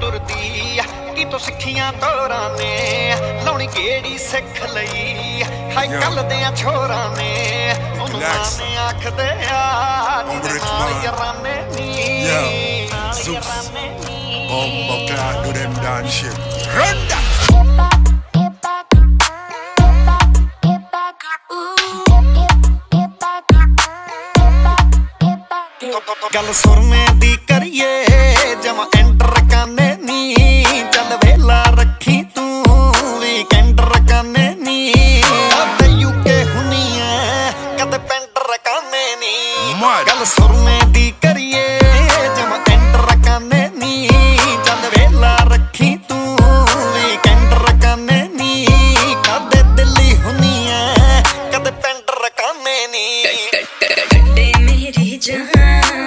टुरदी कितों सिखियां तोरा ने लाउणी केड़ी सिख लई हाय कल दे छोरा ने ओनू माने आखदे तेरे नाल याराने नी Zeus Bumbo Clark do them dance shit. Run that. गल सुरमे दी करिए जमा एंटर करने नी चल वेला रखी तू वीकेंड रखने नी कदे यूके हुनी है कदे पेंटर करने नी गल सुरमे दी करिए जमा एंटर करने नी चल वेला रखी तू वीकेंड रखने नी कदे दिल्ली हुनी है कदे पेंटर करने नी कड्डे मेरी जहां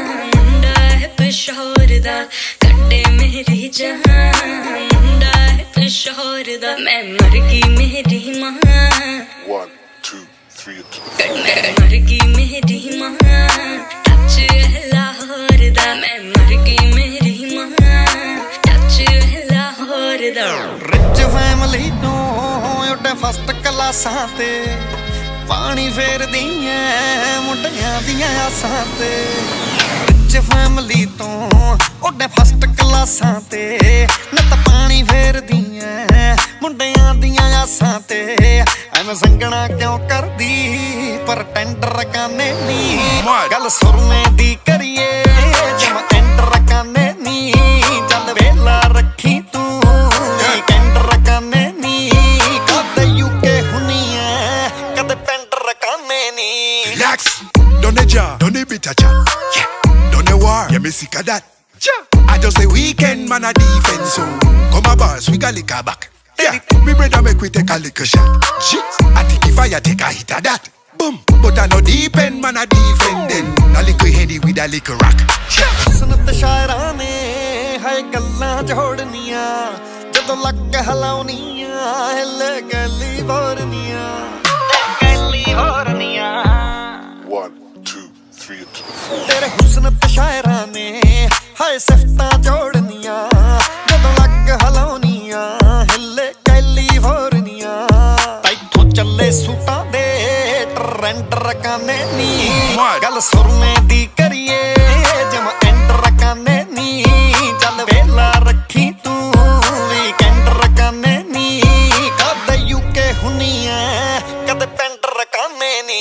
कड्डे मेरी जहां मुंडा है पेशोर दा मैं मर गई मेरी मां 1 2 3 मैं मर गई मेरी मां टच है लाहौर दा मैं मर गई मेरी मां टच है लाहौर दा रिच फैमिली तो उड़े फर्स्ट क्लासां ते पानी फेरदी ऐ मुंडियां दियां आसां ते फैमिली तो उड़े फर्स्ट क्लासां ते नत पानी फेरदी ऐ मुंडियां दियां आसां ते एवें संगना क्यों करदी पर टेंडर काने नी गल सुरमे दी करिए जमा टेंडर काने नी चल वेला रखी तू टेंडर काने नी कदे यूके हुनी है कदे पेंडर काने नी relax don't ja don't be cha yeah war, yeah, me sick of that. I just say weekend man a defense, so come a boss, we got liquor back. Yeah, me brother make we take a liquor shot. Shit, I think if I take a hit of that. Boom, but I no depend man a defending. A liquor handy with a liquor rock. सुनत शायरां ने हाय गल्लां जोड़नियां जदों लग हलाउनियां हिले गली भोरनियां 1 2 3 तेरे हुस्न ते शायरां ने हाय सिफतां जोड़नियां जदों लग हलाउनियां हिले कैली भोरनियां तैथों चले सूटां दे ट्रेंड रकाने नी गल सुरमे दी करिए जमा एंड रकाने नी चल वेला रखी तू वीकेंड रकाने नी कदे यूके हुनी है कदे पेंड रकाने नी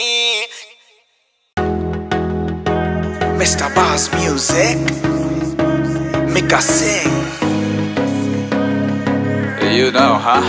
Mr. Boss Music, make us sing. You know, huh?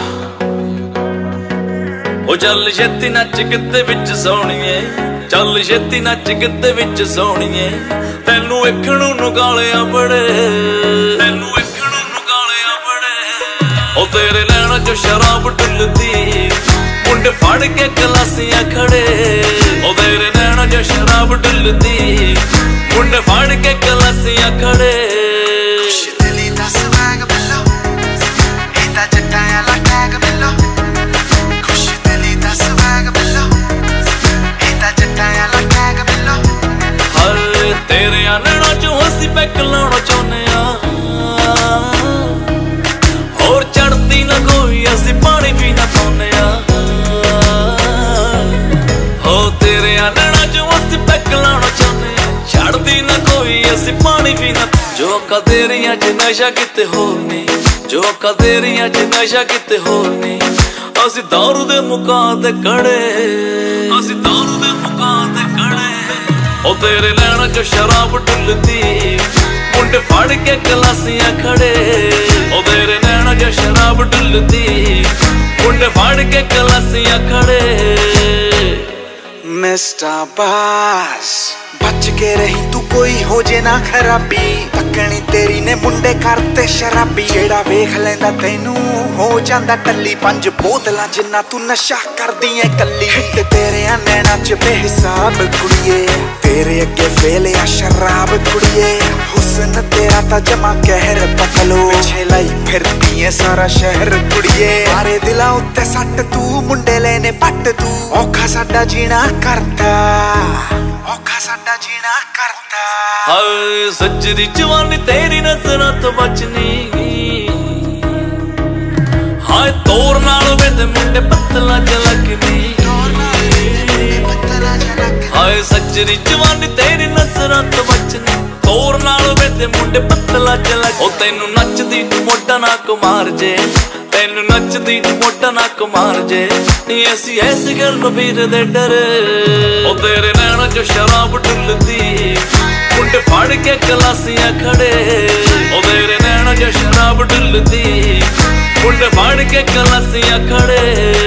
ओ चल छेती नच किते विच सोहणीए चल छेती नच किते विच सोहणीए तैनू वेखणू नगालिया बड़े तैनू वेखणू नगालिया बड़े ओ तेरे नैना चो शराब डुलदी मुंडे फड़ के गलासियां खड़े ओ तेरे नैना चो शराब डुलदी मुंडे फड़ के गलासियां खड़े खुश दिली दा स्वैग मिलो एदा जट्टा आला टैग मिलो खुश दिली दा स्वैग मिलो एदा जट्टा आला टैग मिलो हर तेरे नैना चो हसी पैक लाउणा चाहुंदे आ होर चढ़दी ना कोई असीं पानी भी ना पाउंदे आ हो तेरे नैना चो हसी पैक लाउणा चाहुंदे छड़दी ना कोई असीं पानी भी ना जो कदेरियां च नशा किते होर नहीं जो कदेरियां च नशा किते होर नहीं असीं दारू दे मुकां ते कड़े असीं दारू दे मुकां ते कड़े ओ तेरे नैना चो शराब डुलदी मुंडे फड़ के गलासियां खड़े ओ तेरे नैना चो शराब डुलदी मुंडे फड़ के गलासियां खड़े Mr. Boss बच के रही तू कोई हो जे ना खराबी तकनी तेरी ने मुंडे करते शराबी जेड़ा वेख लेंदा तैनू हो जांदा टल्ली 5 बोतलां जिन्ना तू नशा करदी ऐ कल्ली हिट तेरे नैना च बेहिसाब कुड़िए तेरे अगे फेल या शराब कुड़िए हुस्न तेरा ता जमा कहर पकलो पिछे लाई फिरदी ऐ सारा शहर कुड़िए मारे दिला उत्ते सट तू मुंडे लेने पट तू औखा साडा जीना करता औखा साडा जीना करता हाय सच्ची जवानी तेरी नजरां तो बचनी हाय तोर नाल वेंदे मुंडे पत्तला झलकनी हाय सच्चरी जवानी तेरी नजरां तो बचनी तोर नाल वेंदे मुंडे पत्तला झलक ओ तैनू नचदी नू मोटा ना कुमार जे तैनू नचदी नू मोटा ना कुमार जे नी ऐसी गल नू वीर दे डरे ओ तेरे नैना जो शराब डुलदी मुंडे फाड़ के गलासियां खड़े ओ तेरे नैना जो शराब डुलदी मुंडे फाड़ के गलासियां खड़े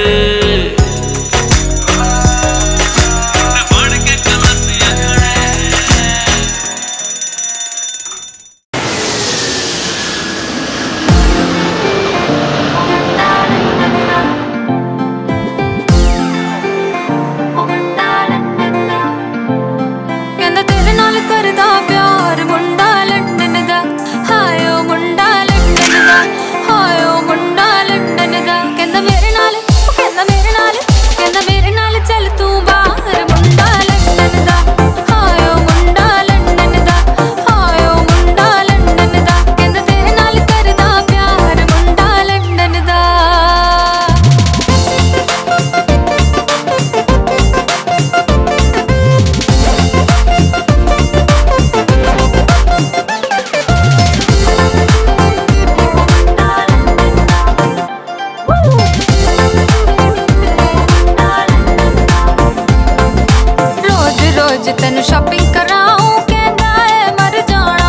तेनु शॉपिंग कराऊं कहंदा है मर जाना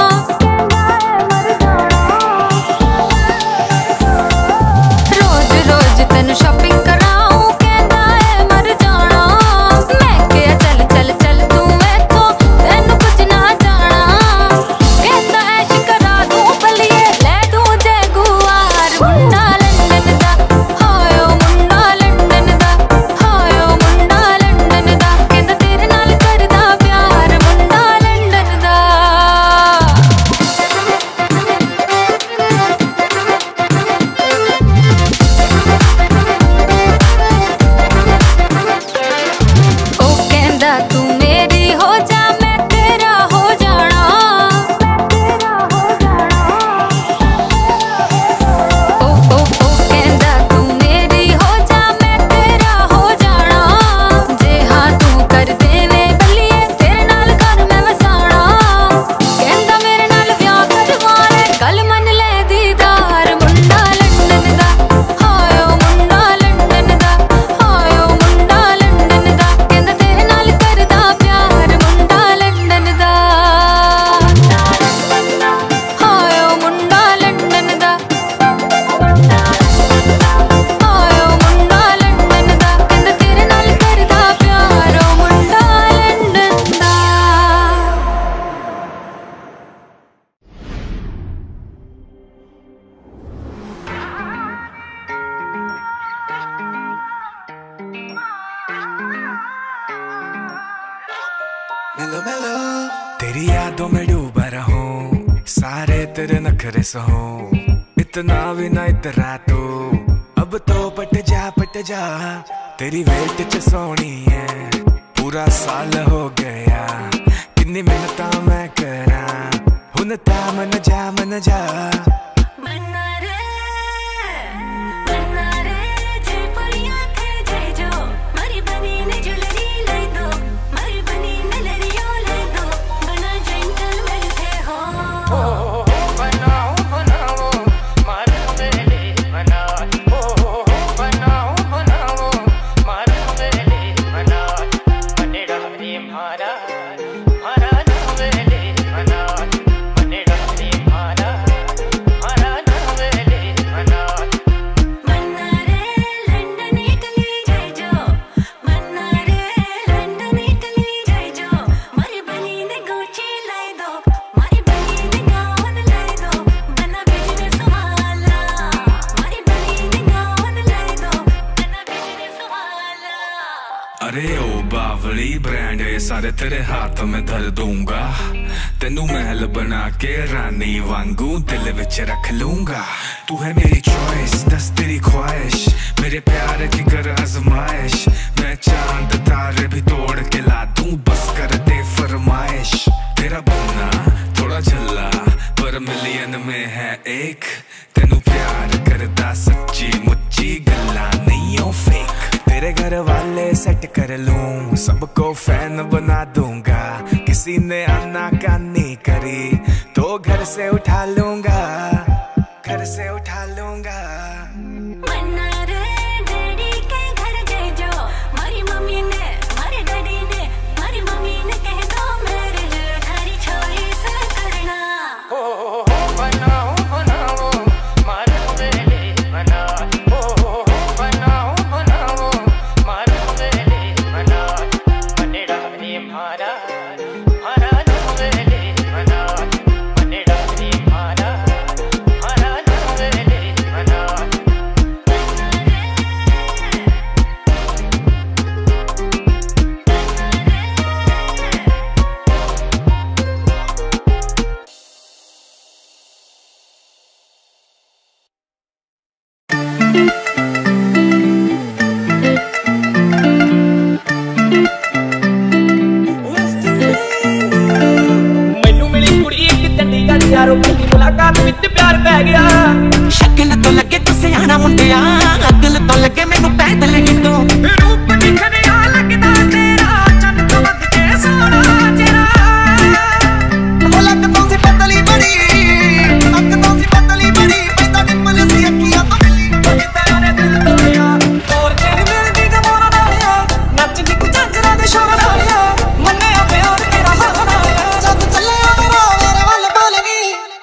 रोज रोज तेनु शॉपिंग कराऊं कहंदा है मर जाना मैं क्या चल चल चल तू इथों तेनु कुछ ना जाना कहंदा ऐश करा दूं बलिए ले दूं जे गुआर मुंडा लंदन दा हायो मुंडा लंदन दा हायो मुंडा लंदन दा कहंदा तेरे नाल प्यार मुंडा लंदन दा ओ कहंदा तू मेरी हो जा मैं तेरा हो जाना ओ कहंदा तू मेरी हो जा मैं तेरा हो जाना जे हाँ तू कर देवे बलिए तेरे नाल घर मैं वसाना कहंदा मेरे नाल ब्याह करवाना गल मन ले दीदार मुंडा लंदन दा हायो मुंडा लंदन दा हायो मुंडा लंदन दा कहंदा तेरे नाल करदा प्यार मुंडा लंदन दा हायो मुंडा लंदन दा हायो मुंडा लंदन दा कहंदा तेरे नाल करदा प्यार ओ मुंडा लंदन दा मेलो मेलो तेरी यादों में डूबा रहूं सारे तेरे नखरे सहूं इतना भी ना इतरा तू अब तो पट जा तेरी वेट च सोनी है पूरा साल हो गया कितनी मिन्नतां मैं करा हुन ता मन जा मन्ना रे जे परिया थे जय जो मरी बनी ने ज्वेलरी ले दो मरी बनी ने लरियो ले दो बना जेंटलमैन थे हो बनाओ मार बेले बना बनाओ मार बेले बना मने डहरी मारा नाम बेले बना मने डहरी मारा नाम बेले बना मन्ना रे लंदन इटली जय जो मन्ना रे लंदन इटली जय जो मरी बनी ने गुची लाई दो मरी बनी ने गाउन लाई दो बना बिजनेस वाला मरी बनी ने गाउन लाई दो बना बिजनेस वाला अरे ओ बावली ब्रांड ये सारे तेरे हाथों में धर दूंगा तेनू महल बना के रानी वांगू दिल विच रख लूंगा तू है मेरी चॉइस दस तेरी ख्वाहिश मेरे प्यार की कर आजमाइश मैं चांद तारे भी तोड़ के ला दूं बस कर दे फरमाइश तेरा बनना थोड़ा झल्ला पर पर मिलियन में है एक, तेनू प्यार करता सच्ची मुच्ची गल्ला नहीं हो फेक। तेरे घर वाले सेट कर लूं, सबको फैन बना दूंगा, किसी ने आनाकानी करी तो घर से उठा लूंगा, घर से उठा लूंगा। मुलाकात विच प्यार पै गया, शक्ल तो लगे तू सियाना मुंडिया, अकल तो लगे मैनू पैदल ही तू, रूप दिखने आ लगदा तेरा चन तो वध के सोना तेरा। लग तो सी पतली बड़ी, अक तो सी पतली बड़ी, पैदा डिंपल सी अखियां तो मिली, किता ने दिल तोड़िया, और तेरी मिलदी जमाना डालिया, नचदी कुछ अंजरा दे शोर डालिया, मन्ने आ प्यार तेरा हाल डालिया, जब चले आ मेरे वाल बोलगी।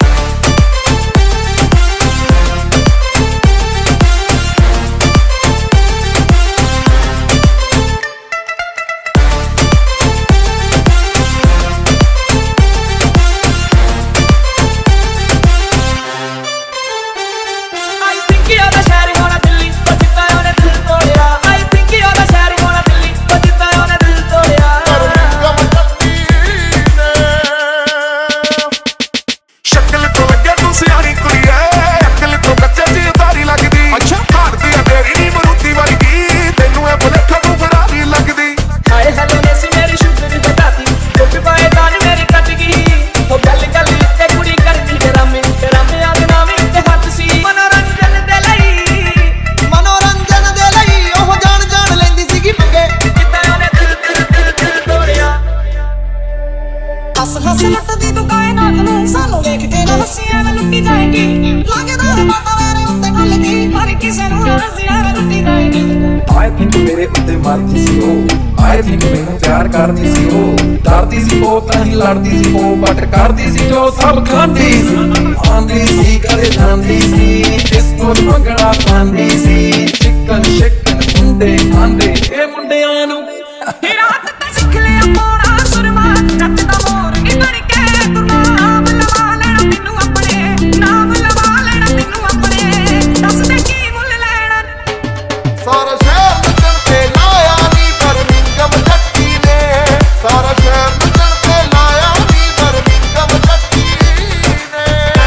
मेरे उत्ते मरदी सी ओ, आई थिंक मैनू प्यार करदी सी ओ, डरदी सी ओ तां लड़दी सी ओ, बट करदी सी जो सब खांदी सी, आंदी सी कदे जांदी सी, डिस्को मंगड़ा पांदी सी, चिकन शिकन मुंडे खांदे ए मुंडियां नू रात ते सिख लिया मोड़ा सुरमा, जट दा मोर नी बन के तुरना, नाम लवा लेना मैनू अपने, नाम लवा लेना मैनू अपने, दस दे की मुल लेना। सारा शहर नचण ते लाया नी बर्मिंघम जट्टी ने, सारा शहर नचण ते लाया नी बर्मिंघम जट्टी ने।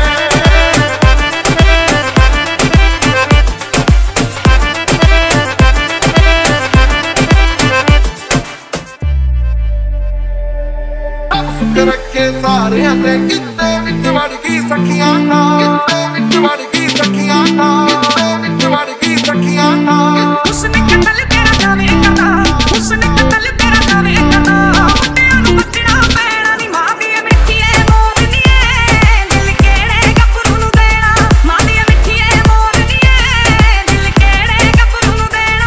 सुख रखे सारे ते किते विच वड़ गई सखियां नाल, विच वड़ गई सखियां नाल, विच वड़ गई सखियां नाल। उसने कतल तेरा जावे करदा, उसने कतल तेरा जावे करदा, मुंडियां नू बचना पैना नी, मां दी मिठी ए मोरनी ए, दिल केड़े गफरू नू देना, मां दी मिठी ए मोरनी ए, दिल केड़े गफरू नू देना।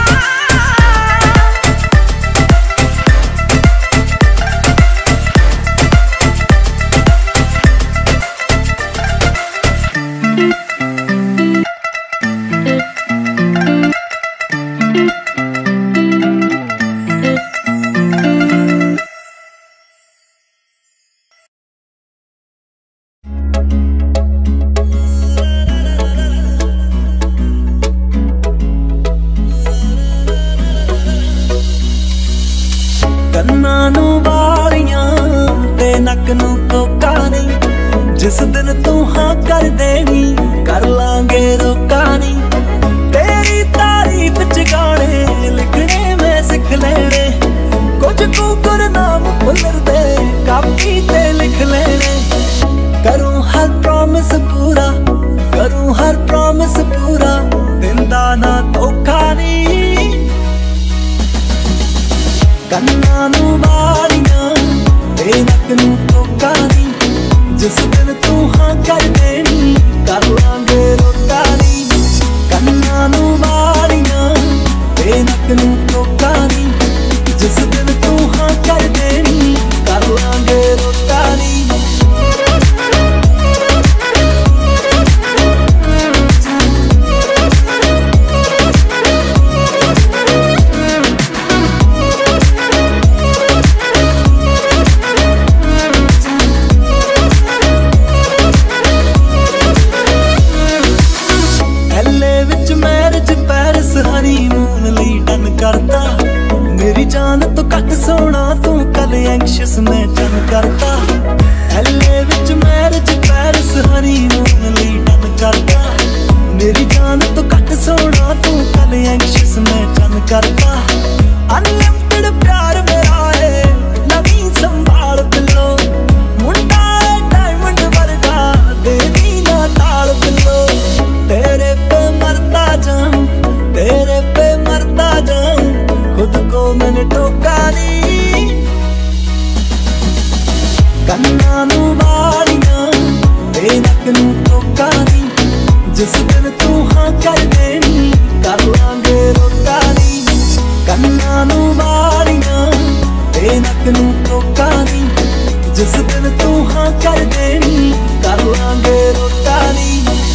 ਕੰਨਾਂ ਨੂੰ ਵਾਲੀਆਂ ਤੇ ਨੱਕ ਨੂੰ ਕੋਕਾ ਨਹੀਂ, ਜਿਸ ਦਿਨ ਤੂੰ ਹਾਂ ਕਰ ਦੇਣੀ ਕਰ ਲਾਂਗੇ ਰੋਕਾ ਨਹੀਂ, ਤੇਰੀ ਤਾਰੀਫ ਚ ਗਾਣੇ ਲਿਖਣੇ ਮੈਂ ਸਿੱਖ ਲੈਣੇ, ਕੁਝ ਕੁ ਗੁਰਨਾਮ ਭੁੱਲਰ ਦੇ ਕਾਪੀ ਤੇ ਲਿਖ ਲੈਣੇ, ਕਰੂੰ ਹਰ ਪ੍ਰੋਮਿਸ धोखा नी, जिस दिन तू हाँ कर देनी कर लांगे रोका नी। कन्ना नू वालियां ते नक नू धोखा नी, जिस दिन तू हाँ कर देनी कर लांगे रोका नी। करता मेरी जान तो कट सोना तू कल एंग्शियस मैं चन करता। एलए विच मैरिज पेरिस हनीमून लई डन करता मेरी जान तो कट सोना तू कल एंग्शियस मैं चन करता। अनलिमिटेड प्यार मेरा है नवी संभाल पिलो, मुंडा डायमंड वर्गा देवी ना ताल पिलो। तेरे पे मरता जाऊं तेरे पे मरता जाऊं खुद को मैंने टोका नी। कन्ना नू वालियां ते नक नू धोखा नी, जिस दिन तू हाँ कर देनी कर लांगे रोका नी। कन्ना नू वालियां ते नक नू धोखा नी, जिस दिन तू हाँ कर देनी कर लांगे रोका नी।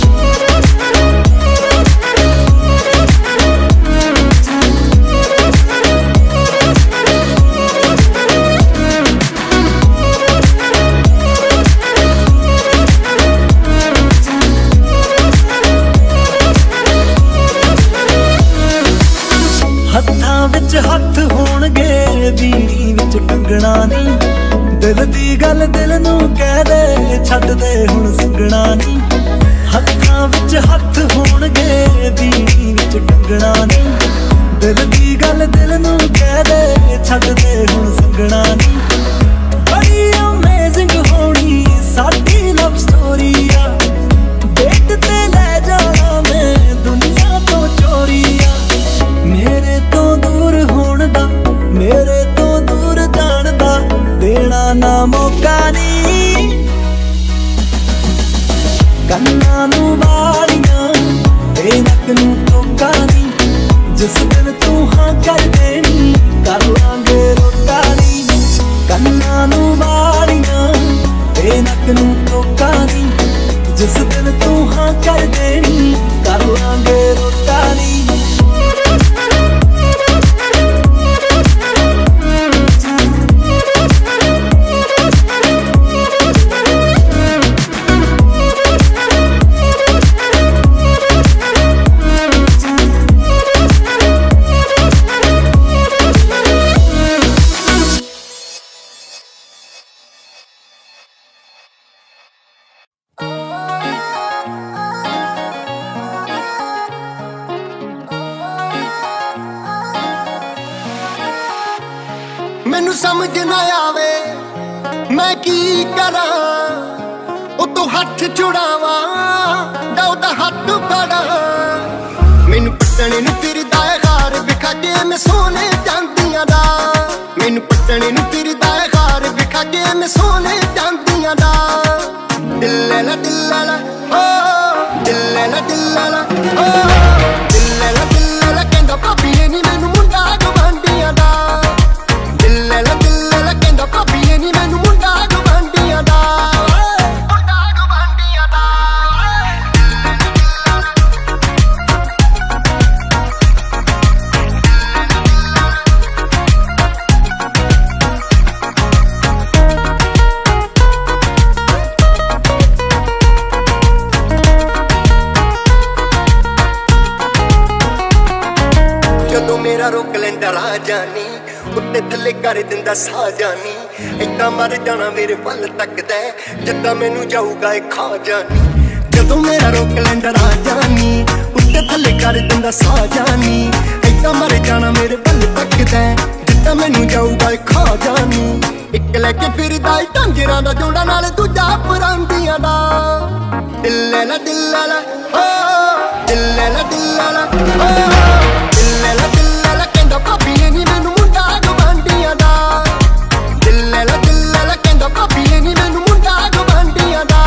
विच हथ होणगे बीड़ी विच कंगना नी, दिल दी गल दिल नू कह दे छड्ड दे हुण संगना नी। हत्थां विच हथ होणगे बीड़ी विच कंगना नी, दिल दी गल दिल नू कह दे छड्ड दे हुण संगना नी। बड़ी अमेजिंग होनी साडी लव स्टोरी आ, डेट ते ले जाना मैं दुनिया तो चोरी आ। मेरे तो दूर होण दा मेरे तो दूर जाण दा देना ना मौका नी। कन्ना नू वालियां ते नक नू धोखा नी, जिस दिन तू हाँ कर देनी कर लांगे रोका नी। कन्ना नू वालियां ते नक नू धोखा नी, जिस दिन तू हाँ कर देनी कर लांगे रोका नी। मैनू समझ ना आवे मैं की करा, उतों हथ छुड़ावा दाऊदा हथ फड़ा। मैनू पटने नू फिरदा है खार विखा के मैं सोने चांदियां दा। मैनू पटने नू फिरदा है खार विखा के मैं सोने चांदियां दा। दिल ला दिल ला ओ दिल ला दिल ला ओ दिल ला कहंदा भाभी नी मैनू मुंडा गवांढियां दा। दिल ला कहंदा भाभी नी मैनू मुंडा गवांढियां दा। मुंडा गवांढियां दा। जदों मेरा रोक लैंदा राह जानी उत्ते थल्ले कर दिंदा सा जानी। इदां मर जाना मेरे पल तकदा जिद्दां मैनू जाऊगा खा जानी। जदों मेरा रोक लैंदा राह जानी उत्ते थल्ले कर दिंदा सा जानी। इदां मर जाना मेरे पल तकदा जिद्दां मैनू जाऊगा खा जानी। इक लैके फिरदा ढांजरां दा जोड़ा नाल दूजा परांदियां दा। दिल ला दिल ला ओ दिल ला दिल ला ओ दिल ला कहंदा भाभी नी मैनू मुंडा गवांढियां दा। दिल ला कहंदा भाभी नी नी मैनू मुंडा गवांडियां दा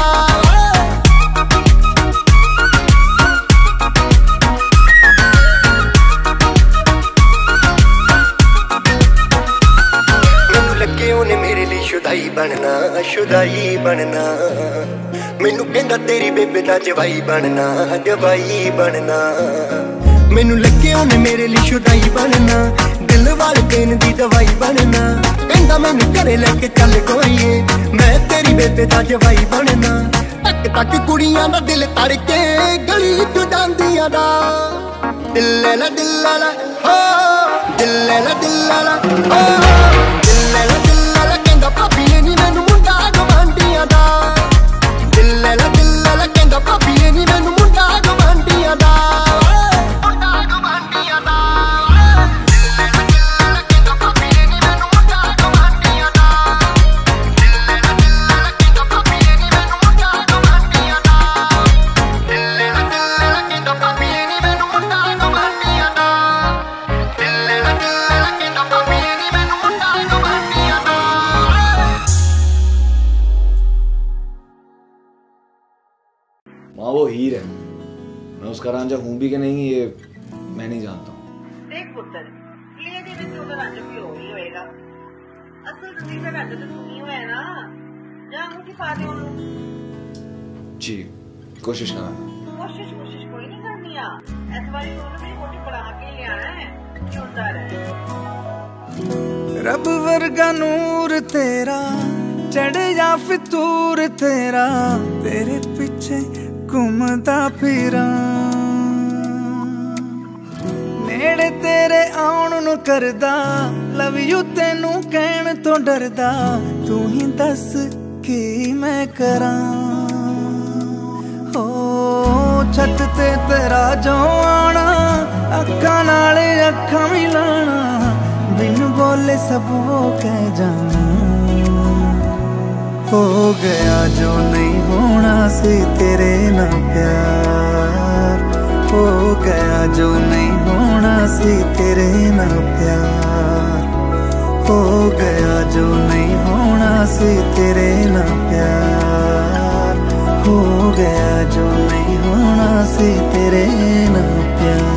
मैनू लगे उन्हें मेरे लिए शुदाई बनना मैनू कहंदा तेरी बेबे दा जवाई बनना मैनू लगे उन्हें मेरे लिए शुदाई बनना दिल वाल पेन दी दवाई बनना कहंदा मैनू घरे लेके चल गोईए मैं तेरी बेबे दा जवाई बनना तक तक कुड़ियां दा दिल तड़के गली च जांदियां दा दिल ला हो दिल ला हो दिल ला कहंदा भाभी नी मैनू मुंडा गवांडियां दा दिल ला कहंदा भाभी नी मैनू मुंडा गवांडियां दा माँ वो हीर है, मैं उसका रांझा हूँ भी कि नहीं ये मैं नहीं जानता हूँ। देख पुत्र, ये भी तो रांझा भी हो ही होएगा। असल जिंदगी में रांझा तो तू ही होया ना, जा मुझे पा दे उन्हें। जी, कोशिश करना। कोशिश कोई नहीं करनी है। ऐसे वाली उन्हें भी मोटी पढ़ा के ले आना है, क्यों डर है? रब वर्गा नूर तेरा, चढ़ या फितूर तेरा, तेरे पीछे घूमदा फिरा नेड़े तेरे आउण नू करदा लव यू तेनू कहण तो डरदा तू ही दस की मैं करां हो छत ते तेरा जो आना अखां नाल अखां मिलाना बिन बोले सब वो कह जाना हो गया जो नहीं होना सी तेरे ना प्यार हो गया जो नहीं होना सी तेरे ना प्यार हो गया जो नहीं होना सी तेरे ना प्यार हो गया जो नहीं होना सी तेरे ना प्यार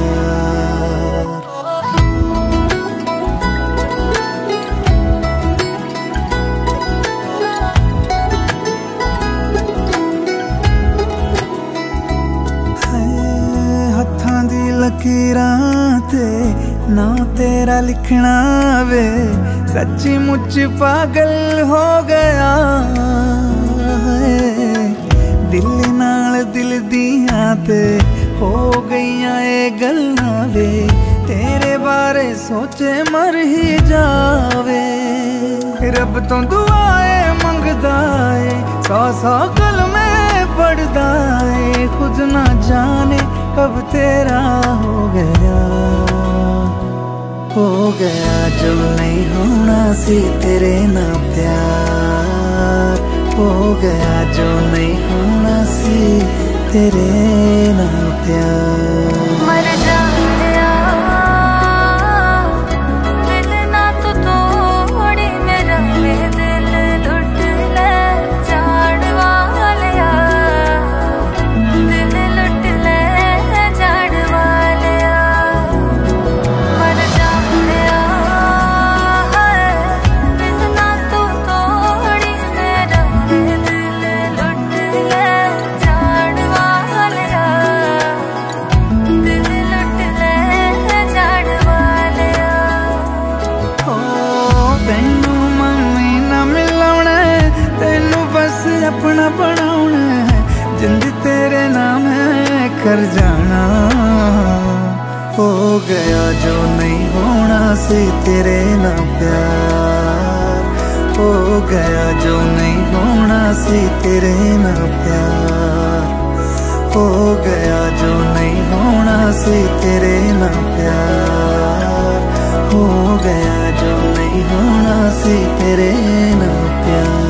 लकीरां ते ना तेरा लिखना वे सच्ची मुच पागल हो गया दिल नाल दिल दियां ते हो गईयां ए गल्लां वे तेरे बारे सोचे मर ही जावे रब तो दुआए मंगदा ए सौ कलमे पढ़दा ए खुद ना जाने कब तेरा हो गया जो नहीं होना सी तेरे ना प्यार हो गया जो नहीं होना सी तेरे ना प्यार मर जाया दिल ना तो तोड़ी मेरा दिल लुट ले जान वालिया दिल लुट ले जान वालिया मर जाया दिल ना तो तोड़ी मेरा दिल लुट ले जान वालिया दिल लुट ले जान वालिया हो तैनू मम्मी ना मिलाउना तैनू बस अपना बनाउना जिंद तेरे नाम है कर जाना हो गया जो नहीं होना सी तेरे ना प्यार हो गया जो नहीं होना सी तेरे ना प्यार हो गया जो नहीं होना सी तेरे ना प्यार हो गया जो नहीं होना सी तेरे ना प्यार